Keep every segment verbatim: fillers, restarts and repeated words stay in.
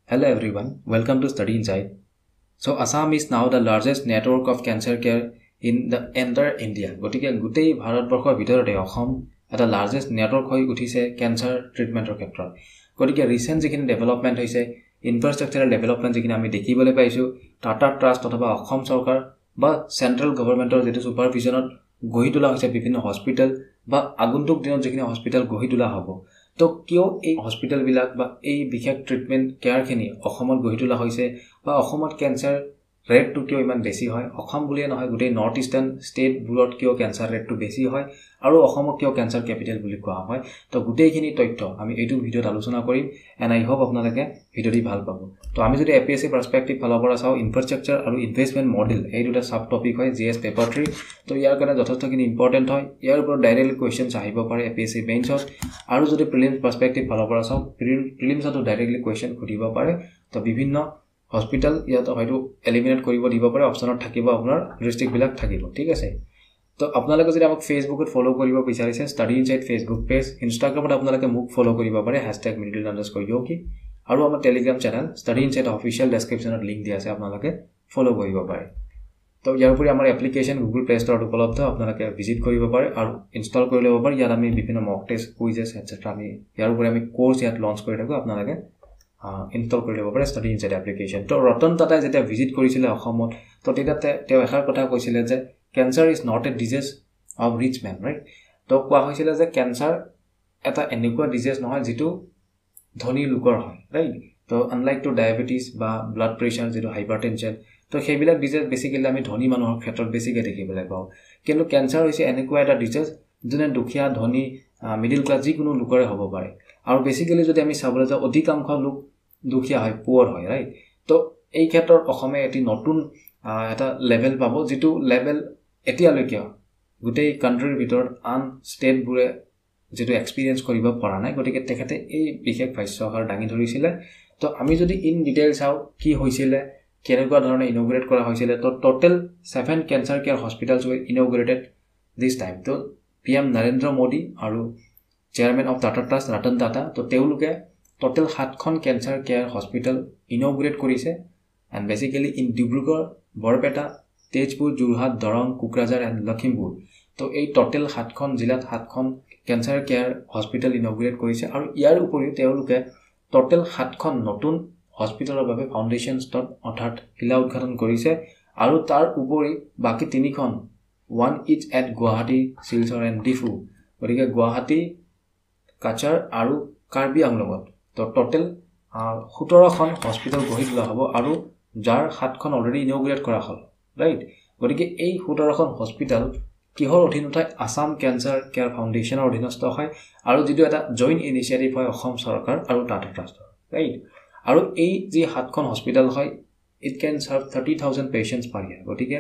Hello everyone, welcome to Study Insight. So Assam is now the largest network of cancer care in the entire India. Gotike gutei Bharatborkhor bhitorate Assam eta largest network hoi uthise cancer treatment or ক্ষেত্ৰত. Gotike recent jikhini development hoise infrastructural development jikhini ami dekhibole paisu Tata Trust othoba Assam sarkar ba central government or jetu supervisionot gohi tola hoise bibhinno hospital ba aguntuk dinot jikhini hospital gohi tola hobo. তো কিয় এই hospital বিলাক বা এই বিশেষ treatment care খিনি অসমত গঢ়ি তোলা হৈছে বা অসমত ক্যান্সাৰ ৰেট টু কিয় ইমান বেছি হয় অসম বুলিয়ে নহয় গোটেই নৰ্থ ইষ্টাৰ্ণ ষ্টেট বুৰত কিয় ক্যান্সাৰ ৰেট টু বেছি হয় আৰু অসমক কিয় ক্যান্সাৰ ক্যাপিটেল বুলি কোৱা হয় তো গোটেইখিনি তথ্য আমি এইটো ভিডিঅ'ত আলোচনা কৰিম এণ্ড আই হোপ আপোনালোকে ভিডিঅ'টি ভাল পাব তো আমি যদি এপিএসসি পাৰ্সপেক্টিভ ফালৰ পৰা চাও ইনফ্ৰাষ্ট্ৰাকচাৰ আৰু ইনভেষ্টমেন্ট মডেল এই দুটা সাব টপিক হয় জিএস পেপাৰ থ্ৰী তো ইয়াৰ কাৰণে যথেষ্টখিনি ইম্পৰ্টেন্ট হয় ইয়াৰ ওপৰত ডাইৰেক্টলি কোৱেশ্চনছ আহিব পাৰে এপিএসসি মেইনছত আৰু যদি প্ৰিলিমছ পাৰ্সপেক্টিভ ফালৰ পৰা চাও প্ৰিলিমছতো ডাইৰেক্টলি কোৱেশ্চন খুদিব পাৰে তো বিভিন্ন হস্পিটাল ইয়াত হয়তো এলিমিনেট কৰিব দিব পাৰে অপচনত থাকিব আপোনাৰ ডিস্ট্ৰিক্ট বিলাক থাকিব ঠিক আছে তো আপোনালোকে যদি আমাক ফেসবুকত ফলো কৰিব বিচাৰিছে ষ্টাডি ইনসাইট ফেসবুক পেজ ইনষ্টাগ্ৰামত আপোনালোকে মোক ফলো কৰিব পাৰে হ্যাশট্যাগ মিডল আন্ডাৰস্কোৰ yogi আৰু আমাৰ Telegram channel study insight official ডেসক্ৰিপচনত লিংক দিয়া আছে আপোনালোকে ফলো কৰিব পাৰে তো ইয়াৰ উপৰি আমাৰ এপ্লিকেশন গুগল প্লে ষ্টৰত উপলব্ধ আপোনালোকে ভিজিট কৰিব পাৰে আৰু ইনষ্টল কৰি ল'ব পাৰে ইয়াত আমি বিভিন্ন মক টেষ্ট কুইজেছ এটসেট্ৰা আমি ইয়াৰ উপৰি আমি কোৰ্স ইয়াত লঞ্চ কৰি থাকো আপোনালোকে ইনষ্টল কৰি ল'ব পাৰে ষ্টাডি ইনসাইট এপ্লিকেশন তো ৰতন টাটাই যেতিয়া ভিজিট কৰিছিল অসমত তো তেতিয়াতে তেওঁ এষাৰ কথা কৈছিল যে Cancer is not a disease of rich men, right? তো কোৱা হৈছিল যে ক্যান্সাৰ এটা এনেকুৱা ডিজিজ নহয় যেটো ধনী লোকৰ হয় ৰাইট তো আনলাইক টু ডায়াবেটিস বা ব্লাড প্ৰেছাৰ যেটো হাইপাৰটেনশন তো সেইবিলাক ডিজিজ বেসিক্যালি আমি ধনী মানুহৰ ক্ষেত্ৰত বেছিকৈ দেখিবলৈ পাওঁ কিন্তু ক্যান্সাৰ হৈছে এনেকুৱা এটা ডিজিজ যোনে দুখীয়া ধনী মিডল ক্লাস যিকোনো লোকৰে হ'ব পাৰে আৰু বেসিক্যালি যদি আমি চাবলৈ যাওঁ অধিকাংশ লোক দুখীয়া হয় পুৱাৰ হয় ৰাইট তো এই ক্ষেত্ৰত অসমে এটি নতুন এটা লেভেল পাব যেটো লেভেল এতিয়ালৈকে গোটেই কান্ট্ৰিৰ ভিতৰত আন ষ্টেট বুৰে যেটো এক্সপেৰিয়েন্স কৰিব পৰা নাই গতিকে তেখেতে এই বিশেষ ভাষ্যকাৰ দাঙি ধৰিছিল তো আমি যদি ইন ডিটেইল চাও কি হৈছিল কেনেকুৱা ধৰণে ইনোগ্ৰেট কৰা হৈছিল তো total seven cancer care hospitals were inaugurated this time তো পিএম নৰেন্দ্ৰ মোদী আৰু chairman of Tata trust Ratan Tata তো তেওঁলোকে টোটাল সাতখন ক্যান্সাৰ কেয়াৰ হস্পিটাল ইনোগ্ৰেট কৰিছে and basically in Dibrugarh Barpeta Tezpur Jorhat Darrang Kokrajhar and Lakhimpur তো এই টোটাল সাতখন জিলাত সাতখন ক্যান্সাৰ কেয়াৰ হস্পিটাল ইনোগ্ৰেট কৰিছে আৰু ইয়াৰ উপৰিও তেওঁলোকে টোটাল সাতখন নতুন হস্পিটালৰ বাবে ফাউণ্ডেশ্যন ষ্টন অৰ্থাৎ শিলা উদ্ঘাটন কৰিছে আৰু তাৰ উপৰি বাকি তিনিখন one each at Guwahati Silchar and Diphu গতিকে গুৱাহাটী কাছাৰ আৰু কাৰ্বি আংলঙত তো টোটাল সোতৰখন হস্পিটাল গঢ়ি তোলা হ'ব আৰু যাৰ সাতখন অলৰেডি ইনোগ্ৰেট কৰা হ'ল ৰাইট গতিকে এই সোতৰখন হস্পিটাল কিহৰ অধীনত আসাম ক্যান্সাৰ কেয়াৰ ফাউণ্ডেশ্যনৰ অধীনস্থ হয় আৰু যেটো এটা জইন্ট ইনিচিয়েটিভ হয় অসম চৰকাৰ আৰু টাটা ট্ৰাষ্ট ৰাইট আৰু এই যে সাতখন হস্পিটাল হয় it can serve thirty thousand patients per year গতিকে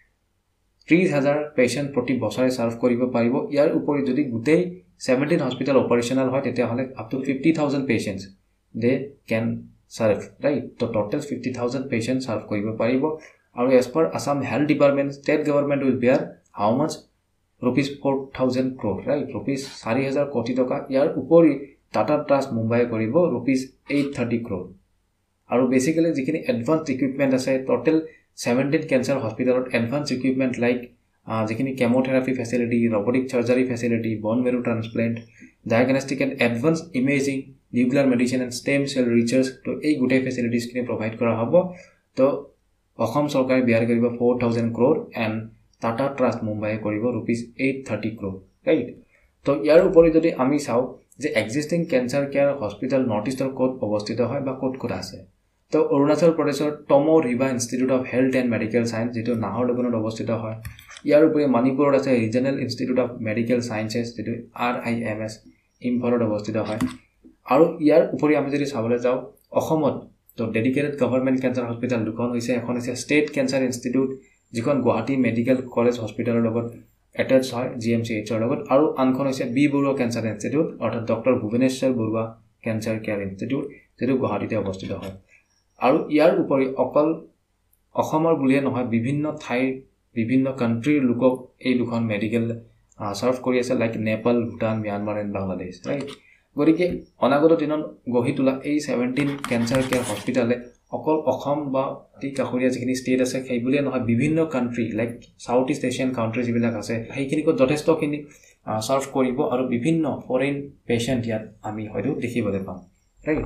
ত্ৰিশ হাজাৰ পেশেন্ট প্ৰতি বছৰে সাৰ্ভ কৰিব পাৰিব ইয়াৰ উপৰি যদি গোটেই seventeen হস্পিটাল অপাৰেশনাল হয় তেতিয়া হলে up to fifty thousand patients they can serve right তো total fifty thousand patient serve কৰিব পাৰিব আৰু as per Assam Health Department state government will bear how much rupees four thousand crore right rupees four thousand কোটি টকা ইয়াৰ উপৰি Tata trust Mumbai কৰিব rupees eight thirty crore আৰু basically যিখিনি এডভান্সড ইকুইপমেন্ট আছে টোটাল seventeen ক্যান্সাৰ হস্পিটালত এডভান্সড ইকুইপমেন্ট লাইক যিখিনি chemotherapy facility robotic surgery facility bone marrow transplant diagnostic and advanced imaging nuclear medicine and stem cell research তো এই গোটেই facilities খিনি provide কৰা হ'ব তো অসম চৰকাৰে বিয়াৰ কৰিব four thousand crore and Tata trust Mumbai কৰিব rupees eight thirty crore right তো ইয়াৰ উপৰি যদি আমি চাও যে existing cancer care hospital north ইষ্টৰ কোড অৱস্থিত হয় বা কোড কোড আছে তো অৰুণাচল প্ৰদেশৰ Tomo Riba institute of health and medical science যেটো নাহৰলগুনত অৱস্থিত হয় ইয়াৰ উপৰি মণিপুৰত আছে regional institute of medical sciences যেটো আৰ আই এম এছ ইম্ফলত অৱস্থিত হয় আৰু ইয়াৰ উপৰি আমি যদি চাবলৈ যাও অসমত তো ডেডিকেটেড গভৰ্নমেন্ট ক্যান্সাৰ হস্পিটাল দুখন হৈছে এখন হৈছে ষ্টেট ক্যান্সাৰ ইনষ্টিটিউট যিখন গুৱাহাটী মেডিকেল কলেজ হস্পিটালৰ লগত এটাচ হয় জিএমচিএইচৰ লগত আৰু আনখন হৈছে বি বৰুৱা ক্যান্সাৰ ইনষ্টিটিউট অৰ্থাৎ doctor Bhubaneswar Barooah cancer care institute যেটো গুৱাহাটীতে অৱস্থিত হয় আৰু ইয়াৰ উপৰি অকল অসমৰ বুলিয়ে নহয় বিভিন্ন ঠাইৰ বিভিন্ন কান্ট্ৰিৰ লোকক এই দুখন মেডিকেল সাৰ্ভ কৰি আছে like Nepal Bhutan Myanmar and Bangladesh right গতিকে অনাগত দিনত গঢ়ি তোলা এই সেভেন্টিন ক্যান্সাৰ কেয়াৰ হস্পিটালে অকল অসম বা এই কাষৰীয়া যিখিনি ষ্টেট আছে সেইবুলিয়ে নহয় বিভিন্ন country like south east Asian country যিবিলাক আছে সেইখিনিক যথেষ্টখিনি সাৰ্ভ কৰিব আৰু বিভিন্ন ফৰেইন পেশেন্ট ইয়াত আমি হয়তো দেখিবলৈ পাম ৰাইট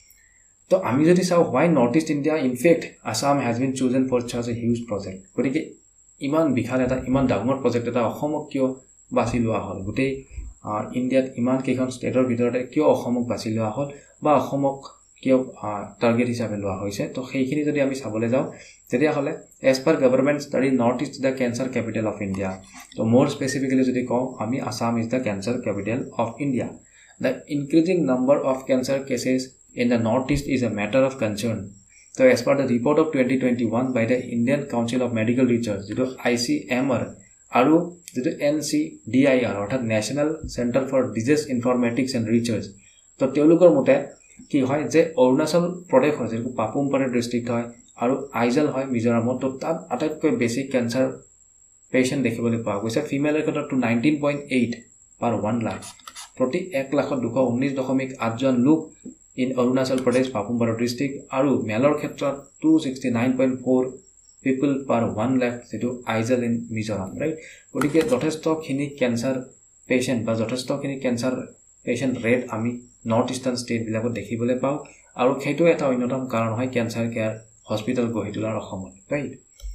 তো আমি যদি চাও why North East India in fact Assam has been chosen for such a huge project গতিকে ইমান বিশাল এটা ইমান ডাঙৰ প্ৰজেক্ট এটা অসমক কিয় বাছি লোৱা হ'ল গোটেই ইণ্ডিয়াত ইমান কেইখন ষ্টেটৰ ভিতৰতে কিয় অসমক বাছি লোৱা হ'ল বা অসমক কিয় টাৰ্গেট হিচাপে লোৱা হৈছে তো সেইখিনি যদি আমি চাবলৈ যাওঁ তেতিয়া হলে as per government study North East is the cancer capital of India so more specifically যদি কওঁ আমি Assam is the cancer capital of India the increasing number of cancer cases in the Northeast is a matter of concern so as per the report of twenty twenty-one by the Indian Council of Medical Research যেটো I C M R আৰু যেটো N C D I R অৰ্থাৎ National Center for Disease Informatics and Research তো তেওঁলোকৰ মতে কি হয় যে অৰুণাচল প্ৰদেশৰ যেটো পাপুমপাৰে ডিস্ট্ৰিক্ট হয় আৰু আইজল হয় মিজোৰামত তো তাত আটাইতকৈ বেছি ক্যান্সাৰ পেশেন্ট দেখিবলৈ পোৱা গৈছে ফিমেলৰ ক্ষেত্ৰত nineteen point eight per one lakh প্ৰতি এক লাখত দুশ ঊনৈশ দশমিক আঠ জন লোক in Arunachal Pradesh Papumpara district aru melor khetrat two sixty-nine point four people per one lakh যেটো আইজল in Mizoram right গতিকে যথেষ্ট খিনি ক্যান্সাৰ পেশেন্ট বা যথেষ্ট খিনি ক্যান্সাৰ পেশেন্ট ৰেট আমি নৰ্থ ইষ্টাৰ্ণ ষ্টেট বিলাকত দেখিবলৈ পাও আৰু সেইটো এটা অন্যতম কাৰণ হয় ক্যান্সাৰ কেয়াৰ হস্পিটাল গঢ়ি তোলাৰ অসমত ৰাইট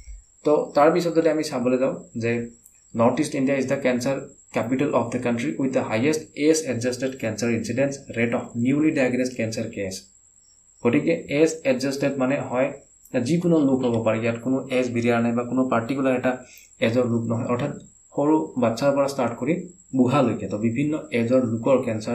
তো তাৰ পিছত যদি আমি চাবলৈ যাওঁ যে North East India is the cancer capital of the country with the highest age adjusted cancer incidence rate of newly diagnosed cancer case গতিকে age adjusted মানে হয় যিকোনো লোক হ'ব পাৰে ইয়াত কোনো এজ বিৰিয়াৰ নাই বা কোনো পাৰ্টিকুলাৰ এটা এজৰ লোক নহয় অৰ্থাৎ সৰু বাচ্চাৰ পৰা ষ্টাৰ্ট কৰি বুঢ়ালৈকে তো বিভিন্ন এজৰ লোকৰ ক্যান্সাৰ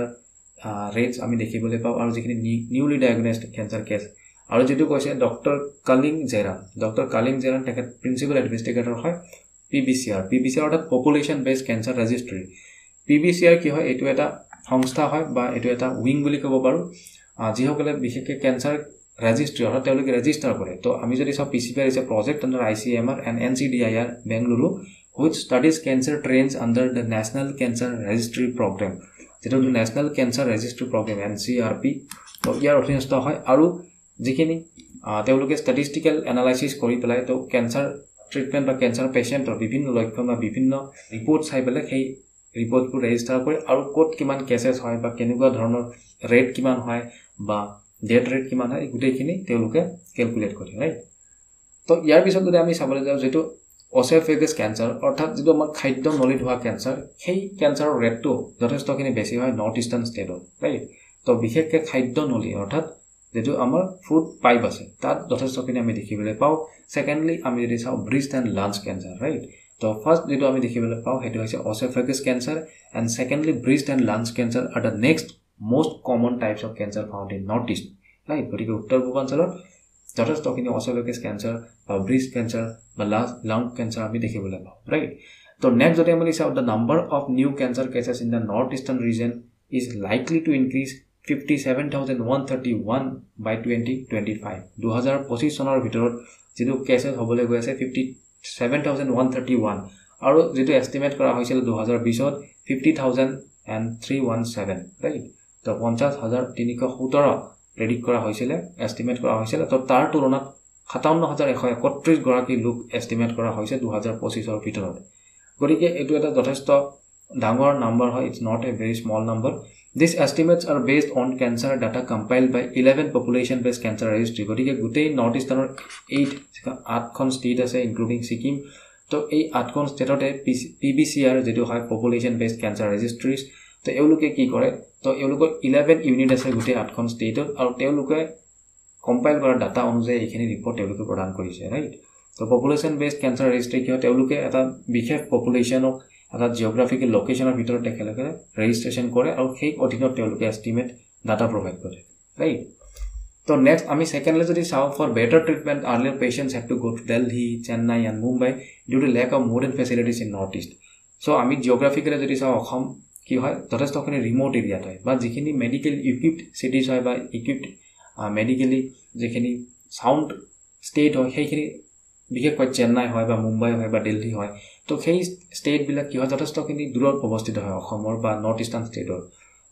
ৰেটস আমি দেখিবলৈ পাওঁ আৰু যিখিনি নিউলি ডায়াগন'জড ক্যান্সাৰ কেছ আৰু যেটো কৈছে ডক্টৰ কালিং জেৰান ডক্টৰ কালিং জেৰান তেখেত প্ৰিন্সিপাল ইনভেষ্টিগেটৰ হয় P B C R P B C R অৰ্থাৎ population based cancer registry P B C R কি হয় এটো এটা সংস্থা হয় বা এটো এটা উইং বুলি ক'ব পাৰো যিসকলে বিশেষকৈ ক্যান্সাৰ ৰেজিষ্ট্ৰি অৰ্থাৎ তেওঁলোকে ৰেজিষ্টাৰ কৰে তো আমি যদি সব P C P R is a project under I C M R and N C D I R Bengaluru which studies cancer trends under the National Cancer Registry Program যেটো National Cancer Registry Program N C R P তো ইয়াৰ অধীনস্থ হয় আৰু যিখিনি তেওঁলোকে statistical analysis কৰি পেলাই তো ক্যান্সাৰ ট্ৰিটমেন্ট বা ক্যান্সাৰ পেশেন্টৰ বিভিন্ন লক্ষণ বা বিভিন্ন ৰিপৰ্ট চাই পেলাই সেই ৰিপৰ্টবোৰ ৰেজিষ্টাৰ কৰে আৰু কোট কিমান কেसेছ হয় বা কেনেকুৱা ধৰণৰ ৰেট কিমান হয় বা ডেথ ৰেট কিমান হয় গুটেইখিনি তেওঁলোকে ক্যালকুলেট কৰে ৰাইট তো ইয়াৰ পিছত যদি আমি চাবলৈ যাওঁ যেটো অসেফেগাছ ক্যান্সাৰ অৰ্থাৎ যেটো আমাৰ খাদ্য নলীত হোৱা ক্যান্সাৰ সেই ক্যান্সাৰৰ ৰেটটো যথেষ্টখিনি বেছি হয় নৰ্থ ইষ্টাৰ্ণ ষ্টেটত ৰাইট তো বিশেষকৈ খাদ্য নলী অৰ্থাৎ যেটো আমাৰ ফুড পাইপ আছে তাত যথেষ্টখিনি আমি দেখিবলৈ পাও সেকেন্ডলি আমি যদি চাও breast and lung cancer right তো ফাৰ্স্ট যেটো আমি দেখিবলৈ পাও হেতু হৈছে oesophagus cancer and secondly breast and lung cancer are the next most common types of cancer found in North East right গতিকে উত্তৰ পূৰ্বাঞ্চলত যথেষ্টখিনি অসেফেগাছ ক্যান্সাৰ বা ব্ৰেষ্ট ক্যান্সাৰ বা লাং ক্যান্সাৰ আমি দেখিবলৈ পাও ৰাইট তো নেক্সট যদি আমি চাও the number of new cancer cases in the North Eastern region is likely to increase fifty-seven thousand one hundred thirty-one by twenty twenty-five twenty twenty-five চনৰ ভিতৰত যেটো কেसेस হ'বলৈ গৈ আছে fifty-seven thousand one hundred thirty-one আৰু যেটো এস্টিমেট কৰা হৈছিল twenty twenty ত fifty thousand three hundred seventeen right তো পঞ্চাশ হাজাৰ তিনিশ সত্তৰ প্ৰেডিক্ট কৰা হৈছিল এস্টিমেট কৰা হৈছিল তো তাৰ তুলনাত সাতাৱন্ন হাজাৰ এশ একত্ৰিশ গৰাকী লোক এস্টিমেট কৰা হৈছে twenty twenty-five ৰ ভিতৰত গতিকে এটো এটা যথেষ্ট ডাঙৰ নাম্বাৰ হয় it's not a very small number These estimates are based on cancer data compiled by eleven population based cancer registry গতিকে গুটেই নৰ্থ ইষ্টাৰ্ণৰ eight আঠখন ষ্টেট আছে ইনক্লুডিং সিকিম তো এই আঠখন ষ্টেটতে P B C R যেটো হয় পপুলেশন বেসড ক্যান্সাৰ ৰেজিষ্ট্ৰিজ তো এওঁলোকে কি কৰে তো এওঁলোকৰ eleven ইউনিট আছে গুটেই আঠখন ষ্টেটত আৰু তেওঁলোকে কম্পাইল কৰা ডাটা অনুযায়ী এইখিনি ৰিপৰ্ট তেওঁলোকে প্ৰদান কৰিছে ৰাইট তো পপুলেশন বেসড ক্যান্সাৰ ৰেজিষ্ট্ৰি কি হয় তেওঁলোকে এটা বিশেষ পপুলেশনক এটা জিওগ্ৰাফিকেল লোকেশনৰ ভিতৰত দেখালকে ৰেজিষ্ট্ৰেচন কৰে আৰু সেই অধীনত তেওঁলোকে এস্টিমেট ডাটা প্ৰভাইড কৰে ৰাইট তো নেক্সট আমি সেকেন্ডলি যদি চাও for better treatment earlier patients have to go to Delhi Chennai and Mumbai due to lack of modern facilities in north east so আমি জিওগ্ৰাফিকেলি যদি চাও অসম কি হয় যথেষ্টখিনি ৰিমোট এৰিয়াত হয় বা যিখিনি মেডিকেল ইকুইপড সিটিজ হয় বা ইকুইপড মেডিকেলি যিখিনি সাউন্ড ষ্টেট হয় সেইখিনি বিশেষকৈ চেন্নাই হয় বা মুম্বাই হয় বা দিল্লী হয় তো সেই ষ্টেট বিলাক কি হয় যথেষ্টখিনি দূৰত অৱস্থিত হয় অসমৰ বা নৰ্থ ইষ্টাৰ্ণ ষ্টেটৰ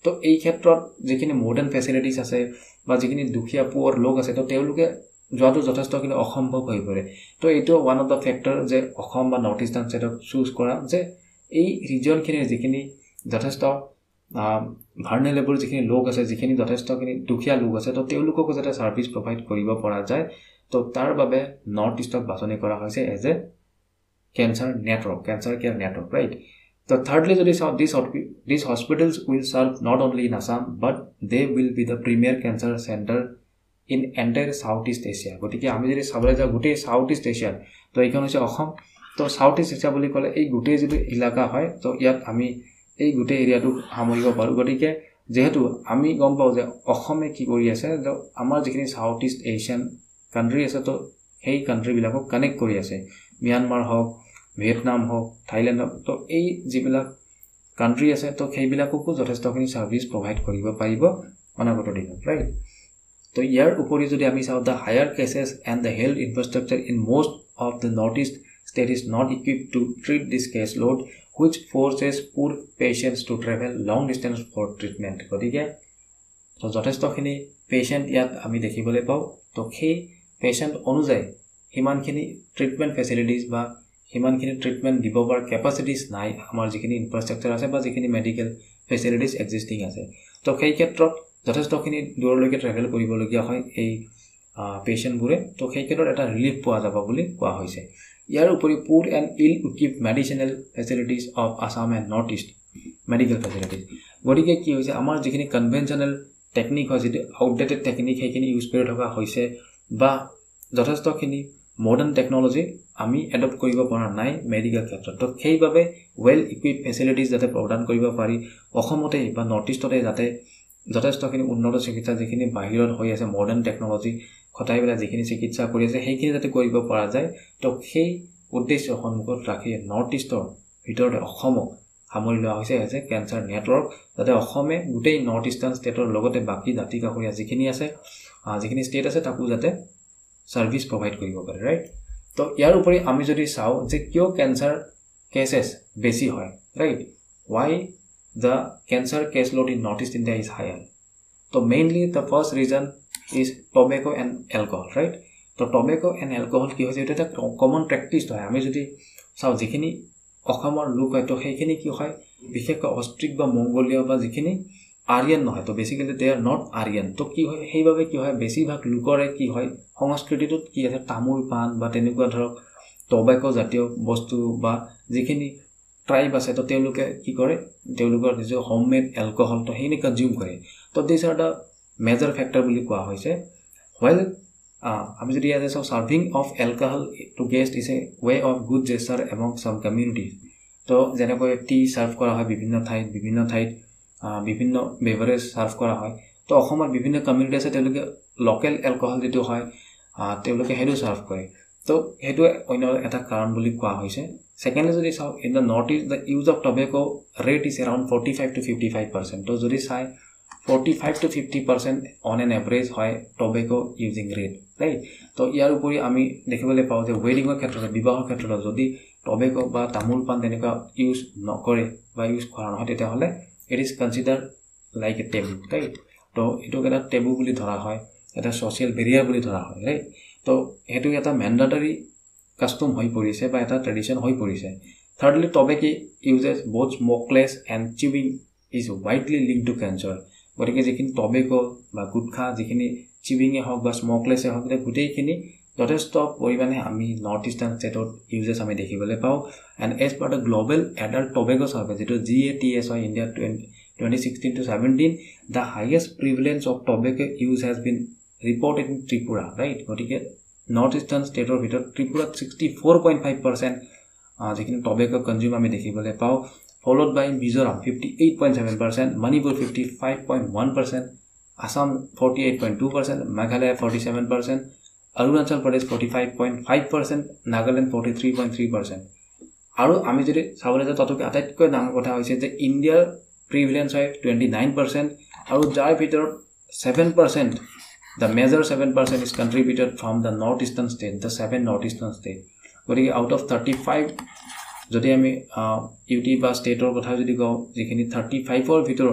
তো এই ক্ষেত্ৰত যিখিনি মডাৰ্ণ ফেচিলিটিজ আছে বা যিখিনি দুখীয়া পুৱাৰ লোক আছে তো তেওঁলোকে যোৱাটো যথেষ্টখিনি অসম্ভৱ হৈ পৰে তো এইটো ওৱান অফ দ্য ফেক্টৰ যে অসম বা নৰ্থ ইষ্টাৰ্ণ ষ্টেটক চুজ কৰা যে এই ৰিজনখিনিৰ যিখিনি যথেষ্ট ভাৰ্নেলেবল যিখিনি লোক আছে যিখিনি যথেষ্টখিনি দুখীয়া লোক আছে তো তেওঁলোকক যাতে সাৰ্ভিস প্ৰভাইড কৰিব পৰা যায় তো তাৰ বাবে নৰ্থ ইষ্টক বাছনি কৰা হৈছে as a cancer network cancer care network right তো thirdly যদি চাও these these hospitals will serve not only in Assam but they will be the premier cancer center in entire Southeast Asia গটিকে আমি যদি চাবলৈ যাও গোটে Southeast Asia তো এইখন হৈছে অসম তো Southeast Asia বুলি ক'লে এই গোটে যদি ইলাকা হয় তো ইয়াত আমি এই গোটে এৰিয়াটো সামৰিব পাৰো গটিকে যেহেতু আমি গম পাও যে অসমে কি কৰি আছে যে আমাৰ যিখিনি Southeast Asian কান্ট্ৰি আছে তো সেই কান্ট্ৰি বিলাকক কানেক্ট কৰি আছে মিয়ানমাৰ হওক ভিয়েটনাম হওক থাইল্যান্ড হওক তো এই যিবিলাক কান্ট্ৰি আছে তো সেইবিলাককো যথেষ্টখিনি সাৰ্ভিস প্ৰভাইড কৰিব পাৰিব অনাগত দিনত ৰাইট তো ইয়াৰ উপৰি যদি আমি চাও the higher cases and the health infrastructure in most of the north east state is not equipped to treat this case load which forces poor patients to travel long distance for treatment গতিকে তো যথেষ্টখিনি patient ইয়াত আমি দেখিবলৈ পাও তো সেই patient অনুযায়ী হিমানখিনি ট্ৰিটমেন্ট ফেচিলিটিজ বা হিমানখিনি ট্ৰিটমেন্ট দিব পৰা কেপাসিটিজ নাই আমাৰ যিখিনি ইনফ্ৰাষ্ট্ৰাকচাৰ আছে বা যিখিনি মেডিকেল ফেচিলিটিজ এক্সিস্টিং আছে তো সেই ক্ষেত্ৰত যথেষ্টখিনি দূৰলৈকে ট্ৰেভেল কৰিবলগীয়া হয় এই পেশেন্টবোৰে তো সেই ক্ষেত্ৰত এটা ৰিলিফ পোৱা যাব বুলি কোৱা হৈছে ইয়াৰ উপৰি poor and ill equipped medicinal facilities of Assam and north east medical facilities গতিকে কি হৈছে আমাৰ যিখিনি কনভেনচনেল টেকনিক হয় যেটো আউটডেটেড টেকনিক সেইখিনি ইউজ কৰি থকা হৈছে বা যথেষ্টখিনি মডাৰ্ণ টেকনলজি আমি এডপ্ট কৰিব পৰা নাই মেডিকেল ক্ষেত্ৰত তো সেইভাবে ওয়েল ইকুইপড ফেচিলিটিজ যাতে প্ৰদান কৰিব পাৰি অসমতে বা নৰ্থ ইষ্টতে যাতে যথেষ্টখিনি উন্নত চিকিৎসা যিখিনি বাহিৰত হৈ আছে মডাৰ্ণ টেকনলজি খটাইবেলা যিখিনি চিকিৎসা কৰি আছে সেইখিনি যাতে কৰিব পৰা যায় তো সেই উদ্দেশ্য সন্মুখত ৰাখি নৰ্থ ইষ্টৰ ভিতৰতে অসমক সামৰি লোৱা হৈছে এজ এ ক্যান্সাৰ নেটৱৰ্ক যাতে অসমে গোটেই নৰ্থ ইষ্টাৰ্ণ ষ্টেটৰ লগতে বাকি জাতি কাষৰীয়া যিখিনি আছে যিখিনি ষ্টেট আছে তাকো যাতে সাৰ্ভিস প্ৰভাইড কৰিব পাৰে ৰাইট তো ইয়াৰ উপৰি আমি যদি চাও যে কিয় ক্যান্সাৰ কেसेस বেছি হয় right why the cancer case load in Northeast India is higher so mainly the first reason is tobacco and alcohol right so tobacco and alcohol কি হৈছে এটা কমন প্ৰ্যাকটিছ হয় আমি যদি চাও যিখিনি অসমৰ লোক হয় তো সেইখিনি কি হয় বিশেষকৈ অষ্ট্ৰিক বা মংগোলীয় বা যিখিনি আৰিয়ান নহয় তো basically they are not Aryan তো কি হয় সেইভাবে কি হয় বেছিভাগ লোকৰে কি হয় সংস্কৃতিটোত কি আছে তামোল পান বা তেনেকুৱা ধৰক টবেকো জাতীয় বস্তু বা যিখিনি ট্ৰাইব আছে তো তেওঁলোকে কি কৰে তেওঁলোকৰ নিজৰ হোমমেড এলকহল তো হেনে কনজিউম কৰে তো this are the major factor বুলি কোৱা হৈছে while আমি যদি ইয়াতে চাও serving of alcohol to guest is a way of good gesture among some communities তো যেনেকৈ টি সাৰ্ভ কৰা হয় বিভিন্ন ঠাইত বিভিন্ন ঠাইত বিভিন্ন বেভারেজ সার্ভ করা হয় তো অসমৰ বিভিন্ন কমিউনিটি আছে তেওঁলোকে লোকাল এলকহল যেটো হয় তেওঁলোকে হেডু সার্ভ কৰে তো হেডু অন্য এটা কাৰণ বুলি কোৱা হৈছে সেকেন্ডলি যদি চাও in the north east the use of tobacco rate is around forty-five to fifty-five percent তো যদি চাই forty-five to fifty percent on an average হয় টবেকো ইউজিং ৰেট ৰাইট তো ইয়াৰ উপৰি আমি দেখিবলৈ পাও যে ওয়েডিংৰ ক্ষেত্ৰত বিবাহৰ ক্ষেত্ৰত যদি টবেকো বা তামোল পান তেনেকুৱা ইউজ নকৰে বা ইউজ কৰা নহয় তেতিয়া হলে it is considered like a taboo right তো এটো এটা taboo বুলি ধৰা হয় এটা সোশ্যাল বেৰিয়াৰ বুলি ধৰা হয় right তো এটো এটা ম্যান্ডেটৰি কাস্টম হৈ পৰিছে বা এটা ট্ৰেডিশন হৈ পৰিছে thirdly tobacco uses both smokeless and chewing is widely linked to cancer গতিকে যিখিনি টবেকো বা গুটখা যিখিনি চিউইং এ হওক বা স্মোকলেছ এ হওক গোটেইখিনি যথেষ্ট পৰিমাণে আমি নৰ্থ ইষ্টাৰ্ণ ষ্টেটত ইউজেছ আমি দেখিবলৈ পাও and as per the global adult tobacco survey যেটো জি এ টি এছ হয় India twenty sixteen to seventeen the highest prevalence of tobacco use has been reported in Tripura right গতিকে north eastern ষ্টেটৰ ভিতৰত ত্ৰিপুৰাত sixty-four point five percent যিখিনি টবেকো consume আমি দেখিবলৈ পাও followed by Mizoram fifty-eight point seven percent Manipur fifty-five point one percent Assam forty-eight point two percent Meghalaya forty-seven percent Arunachal Pradesh forty-five point five percent Nagaland forty-three point three percent আৰু আমি যদি চাবলৈ যাওঁ ততকে আটাইতকৈ ডাঙৰ কথা হৈছে যে ইণ্ডিয়াৰ প্ৰিভিলেন্স হয় twenty-nine percent আৰু যাৰ ভিতৰত seven percent the major seven percent is contributed from the northeastern state the seven northeastern state গতিকে out of thirty-five যদি আমি ইউটি বা ষ্টেটৰ কথা যদি কওঁ যিখিনি thirty-five ৰ ভিতৰত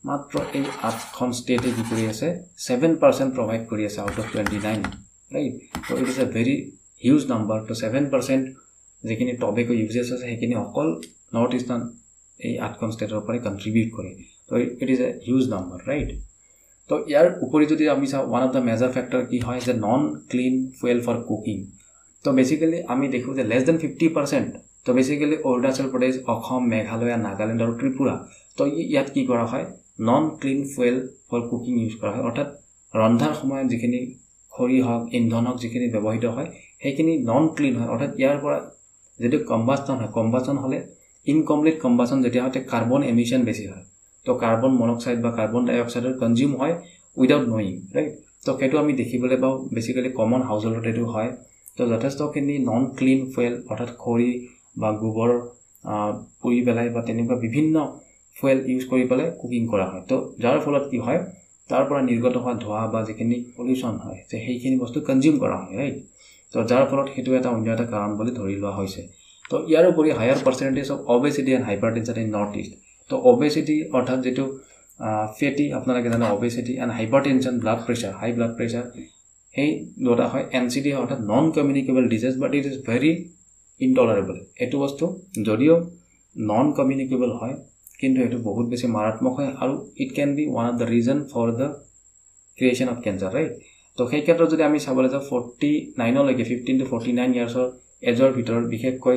মাত্ৰ এই আঠখন ষ্টেটে কি কৰি আছে seven percent প্ৰভাইড কৰি আছে out of twenty-nine right so it is a very huge number to seven percent যেখিনি টবেকো ইউজেছ আছে সেইখিনি অকল নৰ্থ ইষ্টাৰ্ণ এই আঠখন ষ্টেটৰ পৰা কন্ট্ৰিবিউট কৰে so it is a huge number right তো ইয়াৰ উপৰি যদি আমি চাওঁ one of the major factor কি হয় যে non clean fuel for cooking তো বেসিক্যালি আমি দেখো যে less than fifty percent তো বেসিক্যালি অৰুণাচল প্ৰদেশ অসম মেঘালয় নাগালেণ্ড আৰু ত্ৰিপুৰা তো ইয়াত কি কৰা হয় non clean fuel for cooking use কৰা হয় অৰ্থাৎ ৰন্ধাৰ সময়ত যিখিনি খৰি হওক ইন্ধন হওক যিখিনি ব্যৱহৃত হয় সেইখিনি non clean হয় অৰ্থাৎ ইয়াৰ পৰা যেটো কম্বাসন হয় কম্বাসন হলে ইনকমপ্লিট কম্বাসন যেতিয়া হয় কাৰ্বন এমিশন বেছি হয় তো কাৰ্বন মনোক্সাইড বা কাৰ্বন ডাই অক্সাইডৰ কনজিউম হয় উইদাউট নোইং ৰাইট তো কেটো আমি দেখিবলৈ পাও বেসিক্যালি কমন হাউসহোল্ডত এটো হয় তো যথেষ্টখিনি নন ক্লিন ফুয়েল অৰ্থাৎ খৰি বা গোবৰ পুৰি বেলাই বা তেনেকুৱা বিভিন্ন ফুয়েল ইউজ কৰি পেলাই কুকিং কৰা হয় তো যাৰ ফলত কি হয় তাৰ পৰা নিৰ্গত হোৱা ধোঁৱা বা যিখিনি পলিউশন হয় যে সেইখিনি বস্তু কনজিউম কৰা হয় ৰাইট তো যাৰ ফলত হেতু এটা অন্য এটা কাৰণ বুলি ধৰি লোৱা হৈছে তো ইয়াৰ উপৰি higher percentage of obesity and hypertension in north east তো obesity অৰ্থাৎ যেটো ফেটি আপোনালোকে জানে obesity and hypertension blood pressure high blood pressure hey দুটা হয় N C D অৰ্থাৎ non communicable disease but it is very intolerable এটো বস্তু যদিও non communicable হয় কিন্তু এটো বহুত বেছি মাৰাত্মক হয় আৰু it can be one of the reason for the creation of cancer right তো সেই ক্ষেত্ৰত যদি আমি চাবলৈ যাওঁ forty-nine লৈকে fifteen to forty-nine years অৰ এজৰ ভিতৰত বিশেষকৈ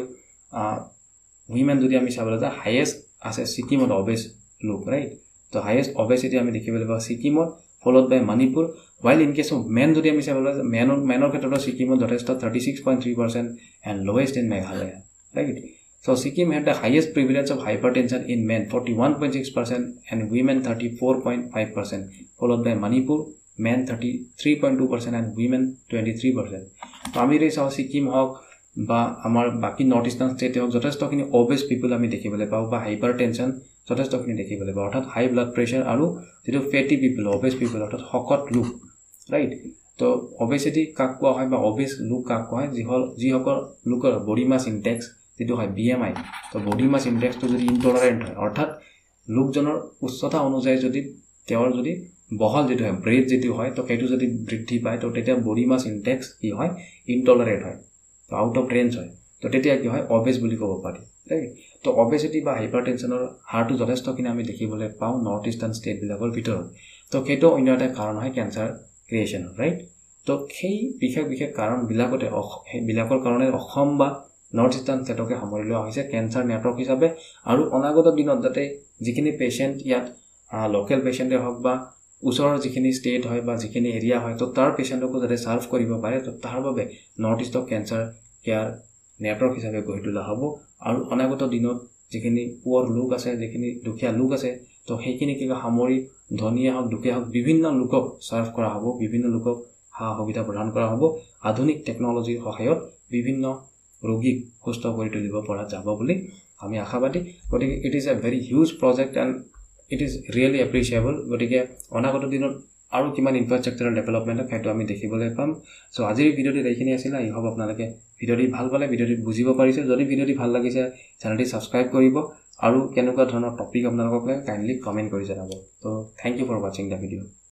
women যদি আমি চাবলৈ যাওঁ highest আছে সিকিমত obese লোক right তো highest obesity আমি দেখিবলৈ পাওঁ সিকিমত followed by Manipur while in case of men যদি আমি চাবলৈ যাওঁ men menor ক্ষেত্ৰত সিকিমত যথেষ্ট thirty-six point three percent and lowest in Meghalaya right so Sikkim had the highest prevalence of hypertension in men forty-one point six percent and women thirty-four point five percent followed by Manipur men thirty-three point two percent and women twenty-three percent তো আমি ৰে চাও সিকিম হক বা আমাৰ বাকি north eastern state হক যথেষ্টখিনি obese people আমি দেখিবলৈ পাও বা hypertension যথেষ্টখিনি দেখিবলৈ পাও অৰ্থাৎ হাই ব্লাড প্ৰেছাৰ আৰু যেটো ফেটি people obese people অৰ্থাৎ শকত লোক ৰাইট তো obesity কাক কোৱা হয় বা obese লোক কাক কোৱা হয় যিহল যিসকল লোকৰ বডি মাস ইনডেক্স যেটো হয় B M I তো বডি মাস ইনডেক্স তো যদি ইনটলাৰেন্ট হয় অৰ্থাৎ লোকজনৰ উচ্চতা অনুযায়ী যদি তেওঁৰ যদি বহল যেটো হয় ব্ৰেড যেটো হয় তো সেইটো যদি বৃদ্ধি পায় তো তেতিয়া বডি মাস ইনডেক্স কি হয় ইনটলাৰেন্ট হয় তো আউট অফ ৰেঞ্জ হয় তো তেতিয়া কি হয় obese বুলি ক'ব পাৰি ৰাইট তো obesity বা hypertensionৰ হাৰটো যথেষ্টখিনি আমি দেখিবলৈ পাও নৰ্থ ইষ্টাৰ্ণ ষ্টেট বিলাকৰ ভিতৰত তো সেইটো অন্য এটা কাৰণ হয় ক্যান্সাৰ ক্ৰিয়েচন ৰাইট তো সেই বিশেষ বিশেষ কাৰণ বিলাকতে বিলাকৰ কাৰণে অসম বা নৰ্থ ইষ্টাৰ্ণ ষ্টেটকে সামৰি লোৱা হৈছে ক্যান্সাৰ নেটৱৰ্ক হিচাপে আৰু অনাগত দিনত যাতে যিখিনি পেশেন্ট ইয়াত লোকেল পেশেন্টে হওক বা ওচৰৰ যিখিনি ষ্টেট হয় বা যিখিনি এৰিয়া হয় তো তাৰ পেশেন্টকো যাতে সাৰ্ভ কৰিব পাৰে তো তাৰ বাবে north east cancer care network হিচাপে গঢ়ি তোলা হ'ব আৰু অনাগত দিনত যিখিনি পুৱাৰ লোক আছে যিখিনি দুখীয়া লোক আছে তো সেইখিনি কি সামৰি ধনীয়া হওক দুখীয়া হওক বিভিন্ন লোকক সাৰ্ভ কৰা হ'ব বিভিন্ন লোকক হা সুবিধা প্ৰদান কৰা হ'ব আধুনিক টেকনলজিৰ সহায়ত বিভিন্ন ৰোগীক সুস্থ কৰি তুলিব পৰা যাব বুলি আমি আশাবাদী গতিকে it is a very huge project and it is really appreciable গতিকে অনাগত দিনত আৰু কিমান ইনফ্ৰাষ্ট্ৰাকচাৰ ডেভেলপমেন্ট সেইটো আমি দেখিবলৈ পাম সো আজিৰ ভিডিওটি এইখিনি আছিল আই হোপ আপোনালোকে ভিডিওটি ভাল পালে ভিডিওটি বুজিব পাৰিছে যদি ভিডিওটি ভাল লাগিছে চেনেলটি সাবস্ক্ৰাইব কৰিব আৰু কেনেকুৱা ধৰণৰ টপিক আপোনালোকক লাগে কাইন্ডলি কমেন্ট কৰি জনাব তো thank you for watching the video